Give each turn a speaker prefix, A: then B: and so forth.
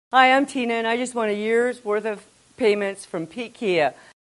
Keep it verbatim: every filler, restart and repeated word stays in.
A: Hi, I'm Tina, and I just want a year's worth of payments from Pete Kia.